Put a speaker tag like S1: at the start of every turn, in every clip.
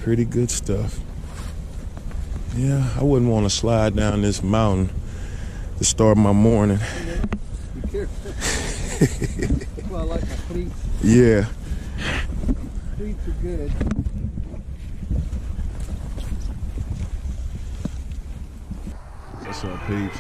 S1: Pretty good stuff. Yeah, I wouldn't want to slide down this mountain to start my morning.
S2: Be careful. Well, I like my cleats.
S1: Yeah.
S2: Cleats are good.
S1: What's up, peeps?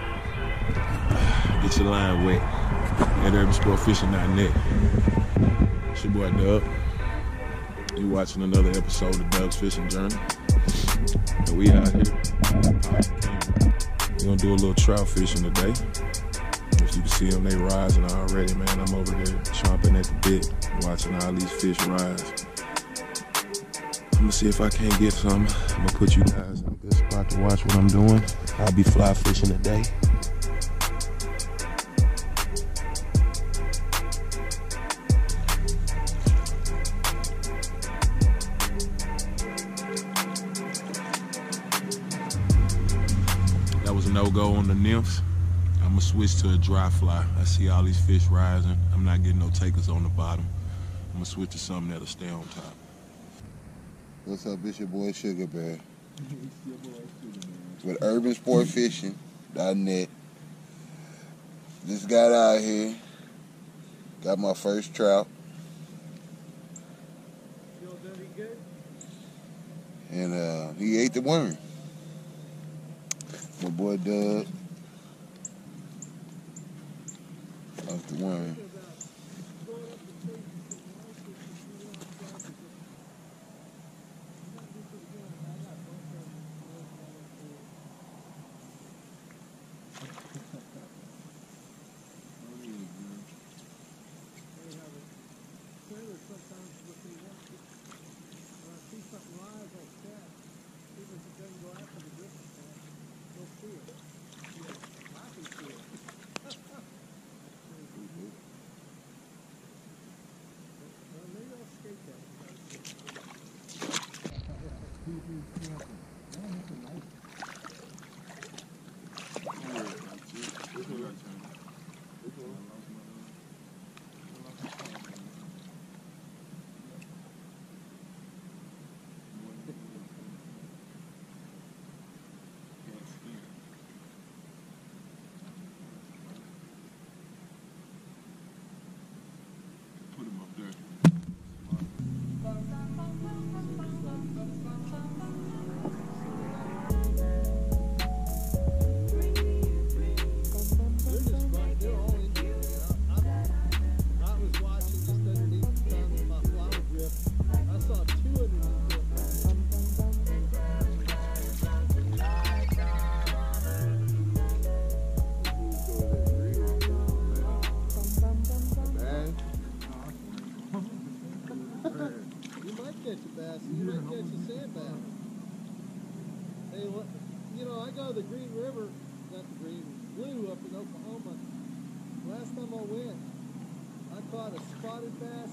S1: Get your line wet at urbansportfishing.net. It's your boy Dubb. You watching another episode of Dubb's Fishing Journey. And we out here. We're gonna do a little trout fishing today. As you can see them, they rising already, man. I'm over here chomping at the bit, watching all these fish rise. I'm gonna see if I can't get some. I'm gonna put you guys in a good spot to watch what I'm doing. I'll be fly fishing today. That was a no-go on the nymphs. I'm gonna switch to a dry fly. I see all these fish rising. I'm not getting no takers on the bottom. I'm gonna switch to something that'll stay on top.
S3: What's up? It's your boy Sugar Bear with urbansportfishing.net. Just got out here. Got my first trout. And he ate the worm. My boy Dubb. Off the worm.
S2: The Green River, not the Green, Blue up in Oklahoma. Last time I went, I caught a spotted bass.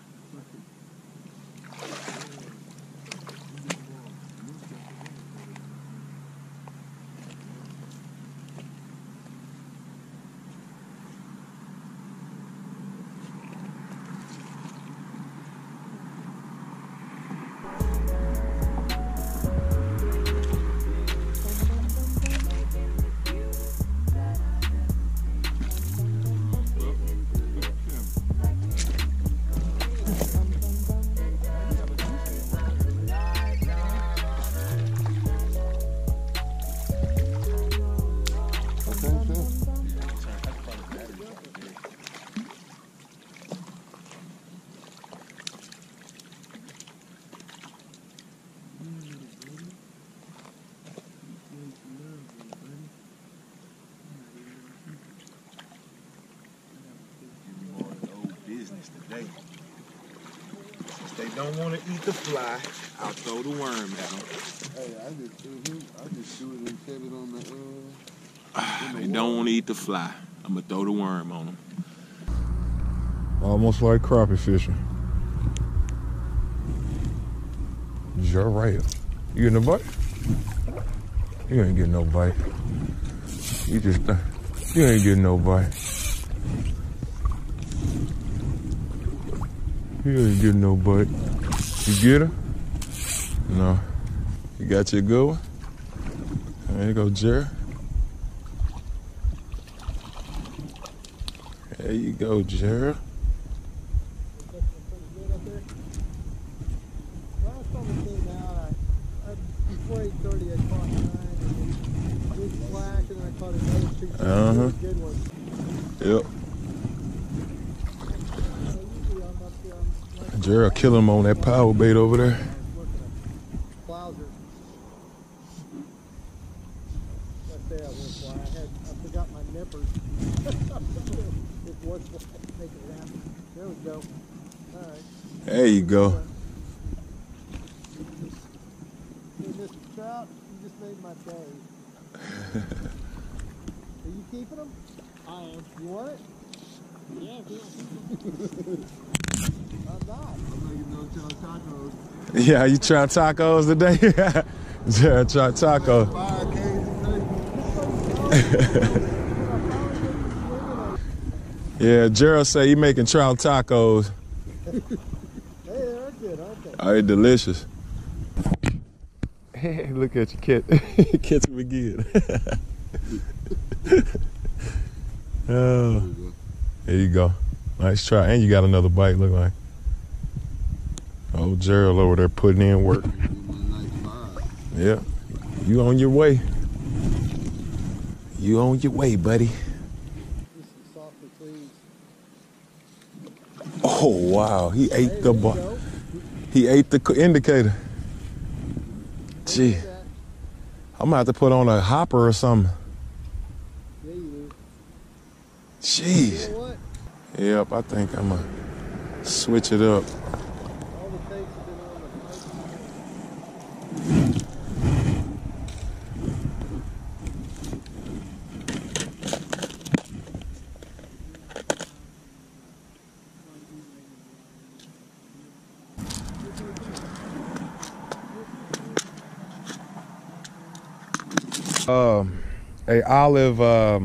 S1: Today. Since they don't want to eat the fly, I'll throw the worm at them.
S3: Hey, I just threw it and set it on the
S1: They don't want to eat the fly. I'm gonna throw the worm on them.
S4: Almost like crappie fishing. You're right. You getting a bite? You ain't getting no bite. You ain't getting no bite. You ain't getting no bite. You get her?
S1: No. You got your good one? There you go, Jerry. There you go, Jerry.
S2: Last time I came out, before 8:30, I caught 9 and did slack, and then I caught another 2 really good ones.
S1: Yep.
S2: Usually I'm up there, I'm like,
S1: Jerry kill him on that power bait over there.
S2: Blouser. I say I went fly. I forgot my nippers. It was make it happen. There we go. All right.
S1: There you go.
S2: Hey, Mr. Trout, you just made my day. Are you keeping them? I am. You want it? Yeah, I'm not. I'm making no tacos.
S1: Yeah, you trying tacos today? Jerry try tacos. Yeah, Gerald say he making trout tacos.
S2: Hey, they're good, aren't they?
S1: Oh, they delicious. Hey, look at you, Kit. Catch him again. Oh, there you go. Nice try. And you got another bite, look like. Oh, Gerald over there putting in work. Yeah, you on your way. You on your way, buddy. Oh wow, he ate the bar. He ate the indicator. Gee, I'm gonna have to put on a hopper or something.
S2: Yeah, you do.
S1: Jeez.
S2: You know what?
S1: Yep, I think I'm gonna switch it up.
S2: All the takes have been on the
S1: A olive,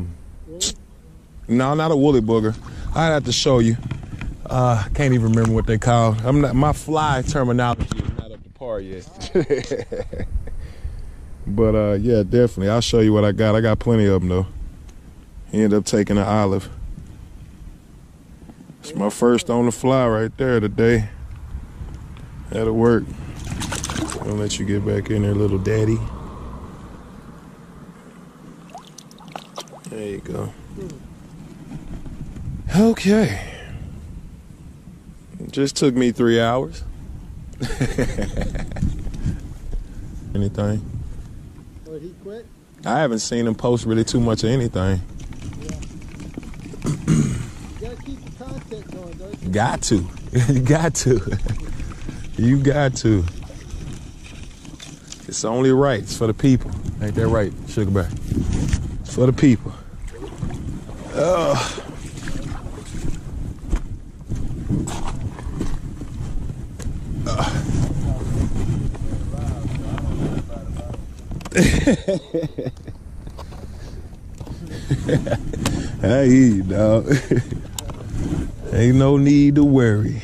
S1: no, not a woolly booger. I'd have to show you. I can't even remember what they call. My fly terminology is not up to par yet. But yeah, definitely. I'll show you what I got. I got plenty of them though. He ended up taking an olive. It's my first on the fly right there today. That'll work. I'll let you get back in there, little daddy. There you go. Okay. It just took me 3 hours. Anything?
S2: Oh, he quit?
S1: I haven't seen him post really too much of anything.
S2: Yeah. You gotta keep the content going, don't you?
S1: Got to. You got to. You got to. It's only right. It's for the people. Ain't that right, Sugar Bear? It's for the people. I hear you, dog. Ain't no need to worry.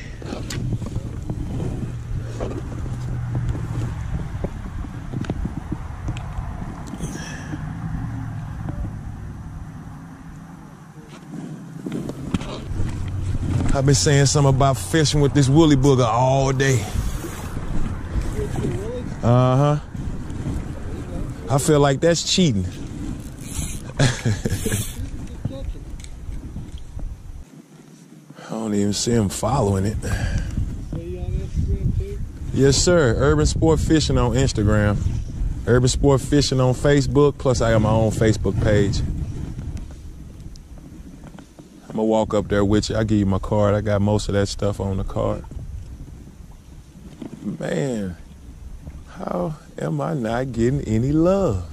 S1: I've been saying something about fishing with this woolly booger all day. Uh-huh. I feel like that's cheating. I don't even see him following it.
S2: So you on Instagram too?
S1: Yes, sir. Urban Sport Fishing on Instagram. Urban Sport Fishing on Facebook. Plus, I got my own Facebook page. I'm gonna walk up there with you. I'll give you my card. I got most of that stuff on the card. Man, how am I not getting any love?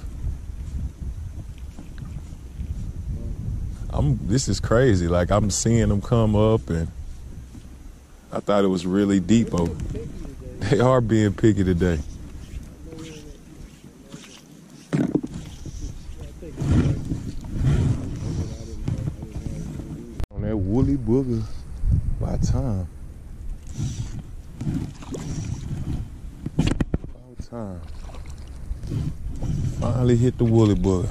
S1: This is crazy. Like, I'm seeing them come up, and I thought it was really deep. They are being picky today. On that woolly booger by time. time. Finally hit the woolly bugger.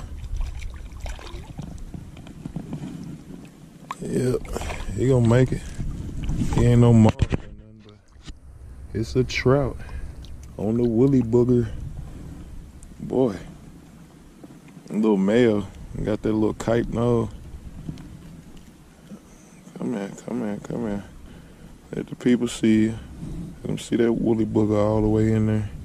S1: Yep, he gonna make it. He ain't no mark or nothing, but it's a trout on the woolly bugger. Boy, a little male. Got that little kite nose. Come here, come here, come here. Let the people see you. Let them see that woolly bugger all the way in there.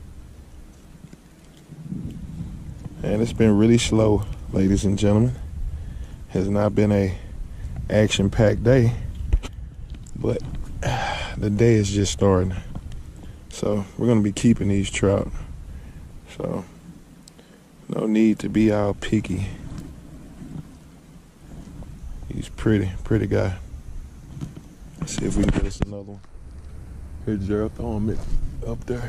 S1: And it's been really slow, ladies and gentlemen. Has not been a action-packed day, but the day is just starting. So we're gonna be keeping these trout. So no need to be all picky. He's pretty guy. Let's see if we can get us another one. Here, Gerald, throw him up there.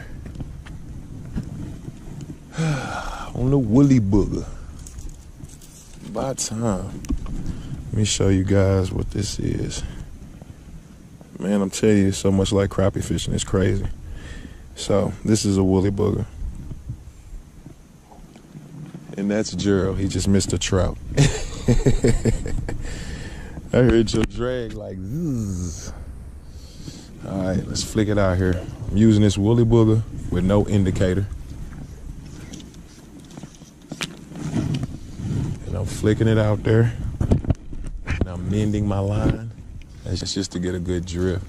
S1: On the woolly bugger. By time. Let me show you guys what this is. Man, I'm telling you, it's so much like crappie fishing. It's crazy. So, this is a woolly bugger. And that's Gerald. He just missed a trout. I heard your drag like zzz. All right, let's flick it out here. I'm using this woolly bugger with no indicator. And I'm flicking it out there. And I'm mending my line. That's just to get a good drift.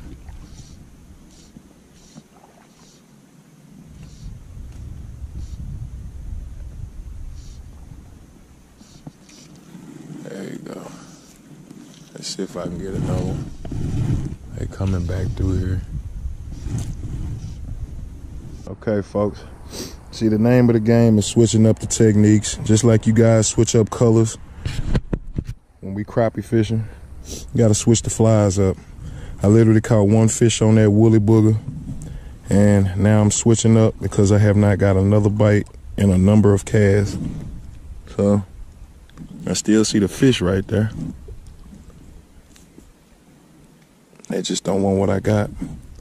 S1: There you go. Let's see if I can get another one. They coming back through here. Okay, folks. See, the name of the game is switching up the techniques. Just like you guys switch up colors when we crappie fishing, you gotta switch the flies up. I literally caught one fish on that woolly bugger, and now I'm switching up because I have not got another bite in a number of casts. So I still see the fish right there. They just don't want what I got.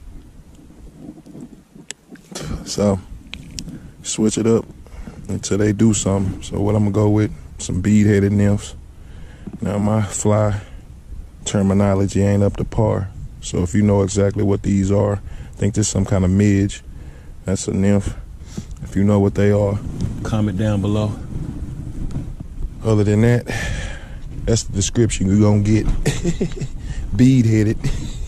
S1: So switch it up until they do something. So what I'm gonna go with, some bead-headed nymphs. Now my fly terminology ain't up to par. So if you know exactly what these are, I think this is some kind of midge. That's a nymph. If you know what they are, comment down below. Other than that, that's the description you're gonna get. Bead-headed.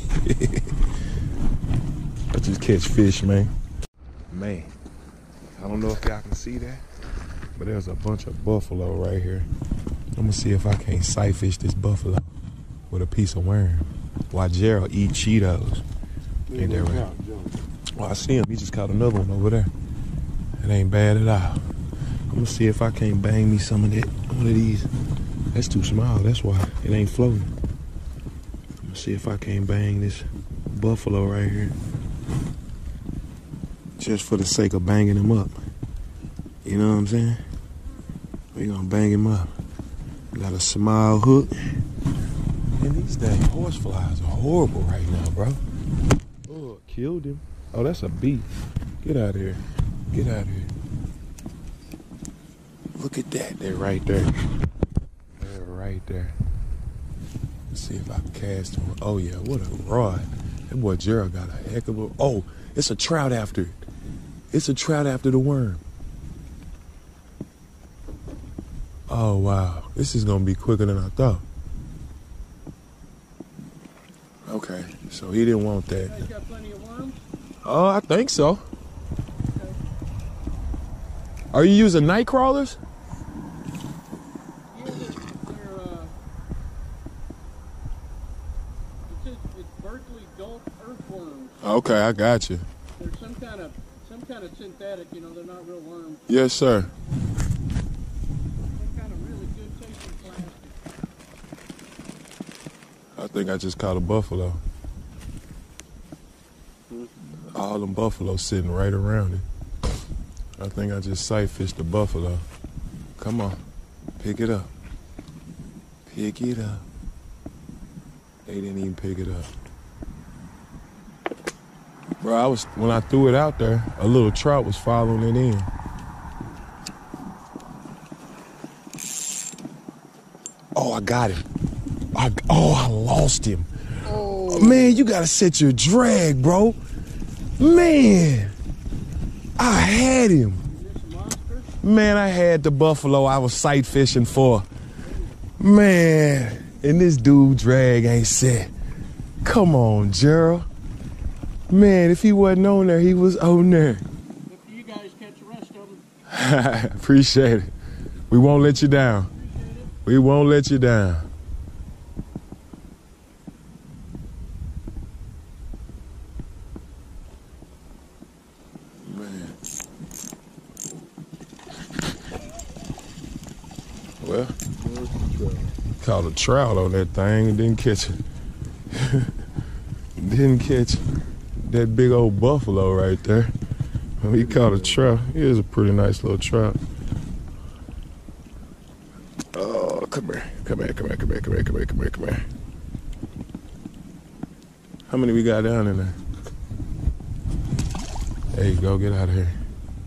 S1: I just catch fish, man. Man, I don't know if y'all can see that, but there's a bunch of buffalo right here. I'm gonna see if I can't sight fish this buffalo with a piece of worm while Gerald eat Cheetos. Ain't that right? Well, I see him. He just caught another one over there. It ain't bad at all. I'm gonna see if I can't bang me some of that. One of these. That's too small. That's why it ain't floating. I'm gonna see if I can't bang this buffalo right here. Just for the sake of banging him up. You know what I'm saying? We gonna bang him up. Got a small hook. And these dang horse flies are horrible right now, bro. Oh, killed him. Oh, that's a beast. Get out of here. Get out of here. Look at that. They're right there. They're right there. Let's see if I can cast him. Oh, yeah. What a rod. That boy Gerald got a heck of a... Oh, it's a trout after it. It's a trout after the worm. Oh, wow. This is going to be quicker than I thought. Okay, so he didn't want that. You guys got plenty of worms? Oh, I think so. Okay. Are you using night crawlers?
S2: Yeah, it's Berkeley Gulf earthworms.
S1: Okay, I got you.
S2: They're some kind of synthetic, you know, they're not real worms.
S1: Yes, sir.
S2: Some kind of really good tasting plastic.
S1: I think I just caught a buffalo. All them buffaloes sitting right around it. I think I just sight fished the buffalo. Come on, pick it up. Pick it up. They didn't even pick it up. Bro, when I threw it out there, a little trout was following it in. Oh, I got him. I lost him. Oh. Man, you gotta set your drag, bro. Man, I had him. Man, I had the buffalo I was sight fishing for. Man, and this dude drag ain't set. Come on, Gerald. Man, if he wasn't on there, he was on there.
S2: If you guys catch the rest of them.
S1: Appreciate it. We won't let you down. We won't let you down. Man. Well, caught a trout on that thing and didn't catch it. Didn't catch that big old buffalo right there. He caught a trout. He is a pretty nice little trout. Oh, come here. Come here, come here, come here, come here, come here, come here, come here. How many we got down in there? There you go, get out of here.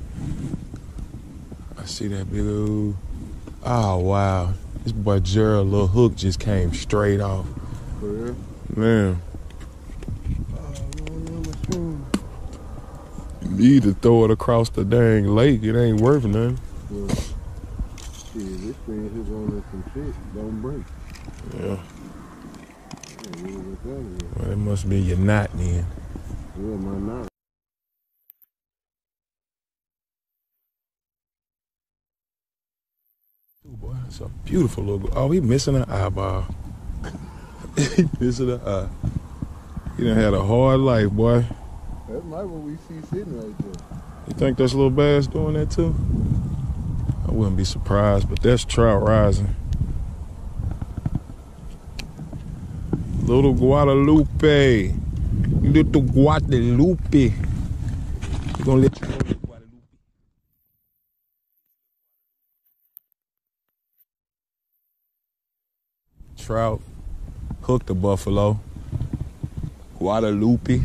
S1: I see that big old... Oh, wow. This boy Gerald, little hook just came straight off.
S3: For real?
S1: Man. You need to throw it across the dang lake. It ain't worth nothing.
S3: Well, shit, this thing hit on some shit. Don't break.
S1: Yeah. Well, it must be your knot then.
S3: Yeah, my knot.
S1: Boy, that's a beautiful little... Oh, he missing an eyeball. He missing an eye. He done had a hard life, boy.
S3: That's my what we see sitting right there.
S1: You think that's little bass doing that too? I wouldn't be surprised, but that's trout rising. Little Guadalupe. Little Guadalupe. We're gonna let you know, little Guadalupe. Trout hooked the buffalo. Guadalupe.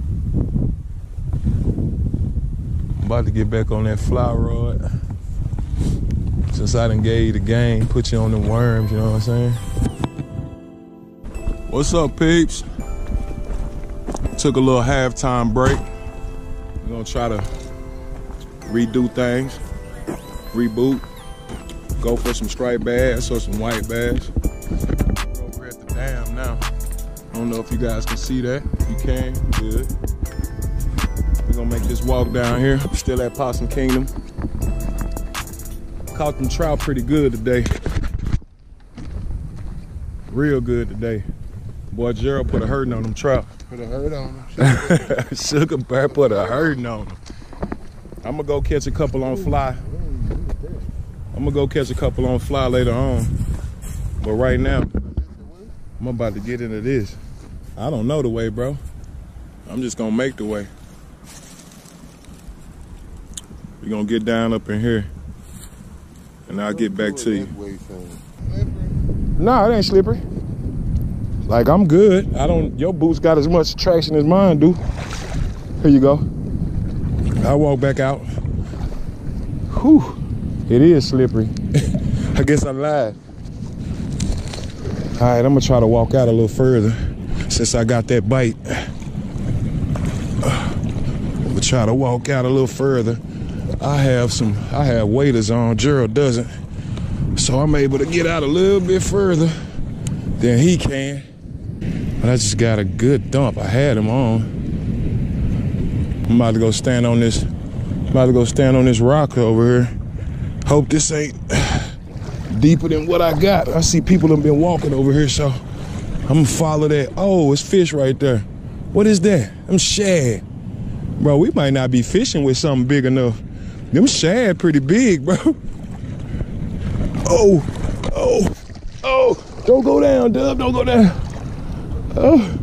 S1: I'm about to get back on that fly rod. Since I done gave you the game, put you on the worms, you know what I'm saying? What's up, peeps? Took a little halftime break. We're gonna try to redo things, reboot, go for some striped bass or some white bass. We're over at the dam now. I don't know if you guys can see that. If you can, good. We're gonna make this walk down here. Still at Possum Kingdom. Caught them trout pretty good today. Real good today. Boy, Gerald put a hurting on them trout.
S3: Put a hurt on them.
S1: Sugar Bear put a hurting on them. I'm gonna go catch a couple on fly. I'm gonna go catch a couple on fly later on. But right now, I'm about to get into this. I don't know the way, bro. I'm just gonna make the way. We're gonna get down up in here and I'll get back to you. Nah, it ain't slippery. Like, I'm good. Your boots got as much traction as mine do. Here you go. I'll walk back out. Whew, it is slippery. I guess I lied. All right, I'm gonna try to walk out a little further since I got that bite. I'm gonna try to walk out a little further. I have waders on, Gerald doesn't. So I'm able to get out a little bit further than he can. But I just got a good dump. I had him on. I'm about to go stand on this rock over here. Hope this ain't deeper than what I got. I see people have been walking over here, so I'm gonna follow that. Oh, it's fish right there. What is that? Them shad. Bro, we might not be fishing with something big enough. Them shad pretty big, bro. Oh. Don't go down, Dubb. Don't go down. Oh.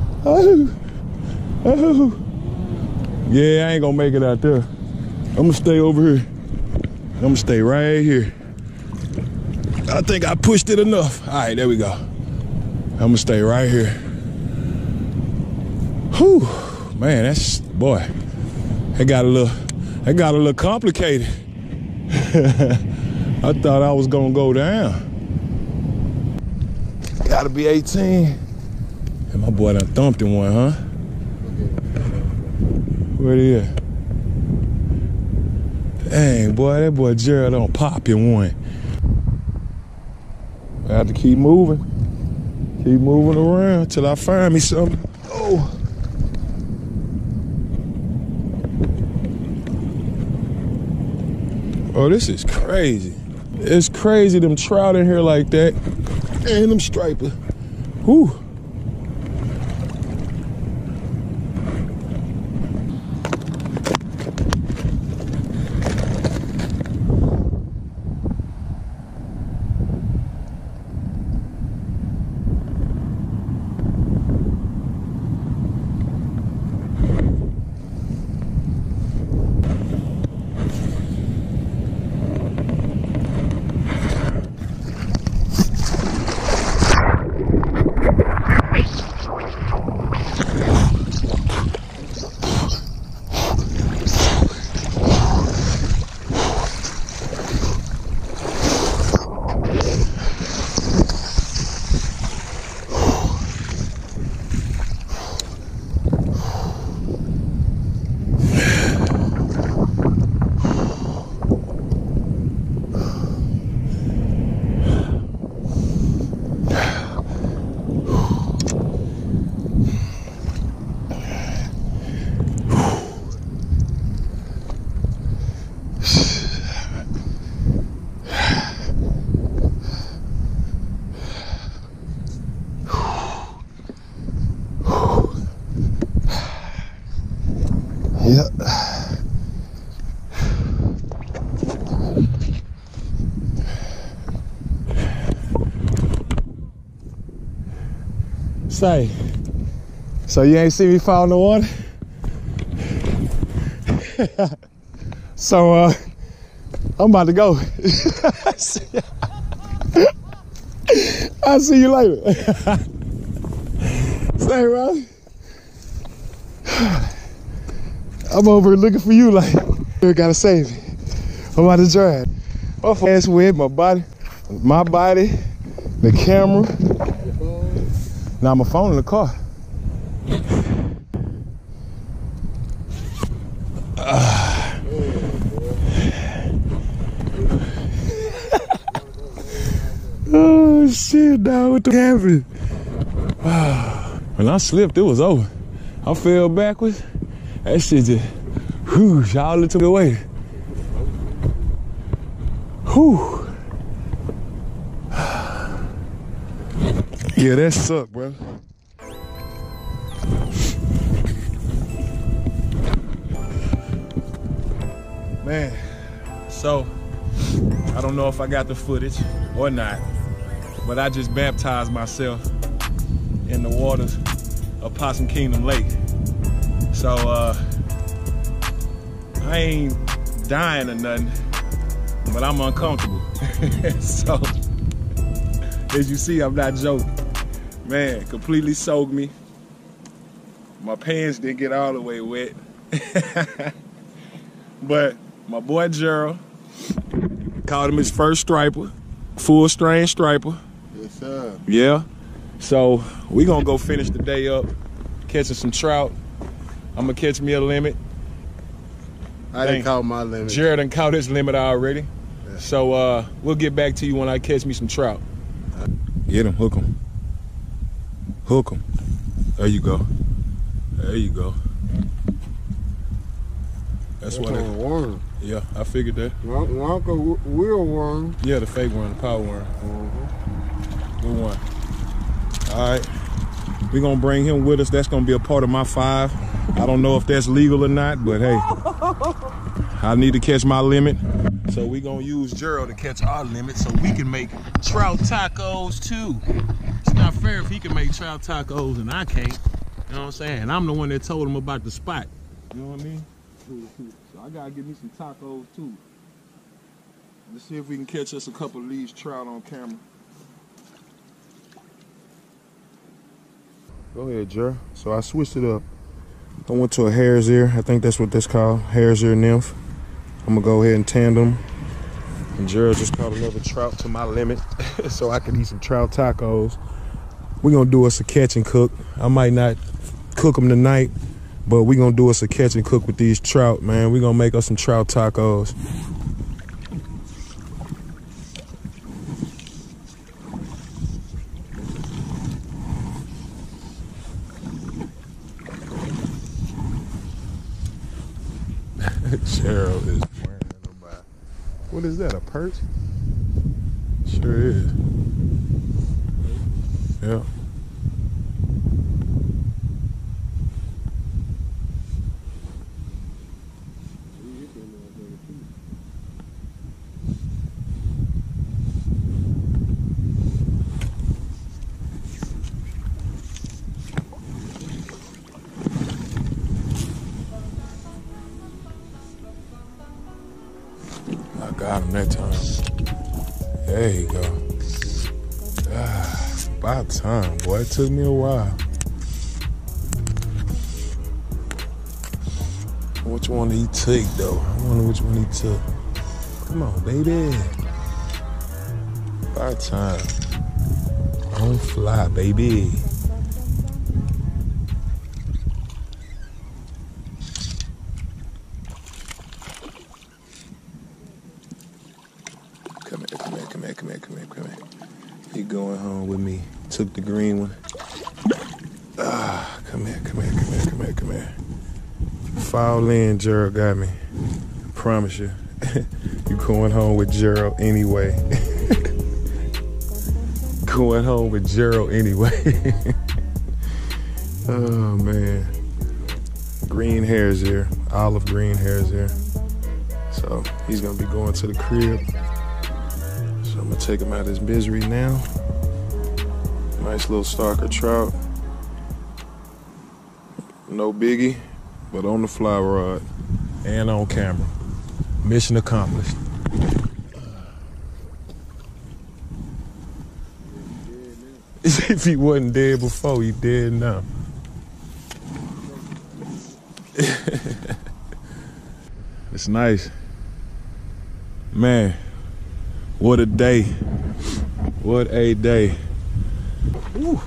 S1: Yeah, I ain't gonna make it out there. I'm gonna stay over here. I'm gonna stay right here. I think I pushed it enough. All right, there we go. I'm gonna stay right here. Whew, Man, that's, boy, it got a little complicated. I thought I was gonna go down. Gotta be 18. And my boy done thumped in one, huh? Where he at? Dang, boy, that boy Gerald don't pop in one. I have to keep moving. Keep moving around till I find me something. Oh. Oh, this is crazy. It's crazy them trout in here like that. And them striper. Whew. Yep. Say, so you ain't see me fall in the water? So I'm about to go. I'll see you later. Say, bro. I'm over here looking for you like, you gotta save me. I'm about to drive. My ass wet, my body, the camera. Now my phone in the car. Oh shit, dog, what the happened? When I slipped, it was over. I fell backwards. That shit just, whoosh, all it took away. Whew. Yeah, that sucked, bro. Man, so, I don't know if I got the footage or not, but I just baptized myself in the waters of Possum Kingdom Lake. So, I ain't dying or nothing, but I'm uncomfortable. So, as you see, I'm not joking. Man, completely soaked me. My pants didn't get all the way wet. But my boy Gerald caught him his first striper, full strain striper.
S3: Yes, sir.
S1: Yeah. So, we gonna go finish the day up, catching some trout. I'm gonna catch me a limit.
S3: I didn't count my limit.
S1: Jared done caught his limit already.
S3: Yeah.
S1: So we'll get back to you when I catch me some trout. Get him, hook him. Hook him. There you go. There you go. That's what it is.
S3: Worm.
S1: Yeah, I figured that.
S3: Like a real worm.
S1: Yeah, the fake one, the power worm. Good one. All right. We're gonna bring him with us. That's gonna be a part of my 5. I don't know if that's legal or not, but hey, I need to catch my limit. So we're gonna use Gerald to catch our limit so we can make trout tacos too. It's not fair if he can make trout tacos and I can't. You know what I'm saying? And I'm the one that told him about the spot. You know what I mean? So I gotta get me some tacos too. Let's see if we can catch us a couple of these trout on camera. Go ahead, Jer. So I switched it up. I went to a hare's ear. I think that's what that's called, hare's ear nymph. I'm gonna go ahead and tandem. And Gerald just caught another trout to my limit so I can eat some trout tacos. We're gonna do us a catch and cook. I might not cook them tonight, but we're gonna do us a catch and cook with these trout, man. We're gonna make us some trout tacos. Gerald is wearing them by. What is that, a perch? Sure is. Yeah. I got him that time. There you go. About time, boy. It took me a while. Which one he took, though? I wonder which one he took. Come on, baby. About time. On fly, baby. Come here. He going home with me. Took the green one. Come here. Foul in, Gerald got me. I promise you. You going home with Gerald anyway. Going home with Gerald anyway. Oh, man. Green hare's ear. Olive green hare's ear. So he's going to be going to the crib. So I'm going to take him out of his misery now. Nice little stalker trout. No biggie, but on the fly rod and on camera. Mission accomplished. If he wasn't dead before, he dead now. It's nice. Man, what a day. What a day. Woo.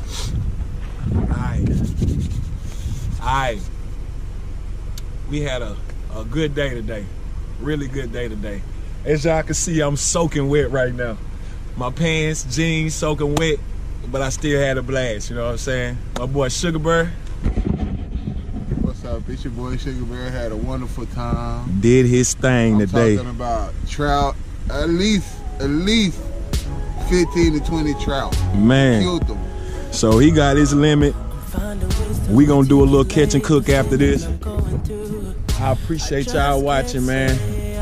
S1: Alright. We had a good day today. Really good day today. As y'all can see, I'm soaking wet right now. My pants, jeans, soaking wet, but I still had a blast, you know what I'm saying? My boy Sugar Bear.
S3: What's up? It's your boy Sugar Bear. Had a wonderful time.
S1: Did his thing today.
S3: Talking about trout, at least 15 to 20 trout.
S1: Man.
S3: Killed them.
S1: So he got his limit. We gonna do a little catch and cook after this. I appreciate y'all watching, man.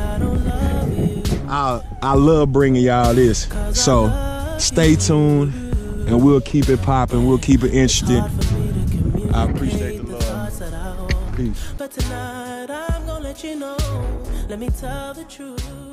S1: I love bringing y'all this. So stay tuned and we'll keep it popping. We'll keep it interesting. I appreciate the love. Peace. But tonight I'm gonna let you know. Let me tell the truth.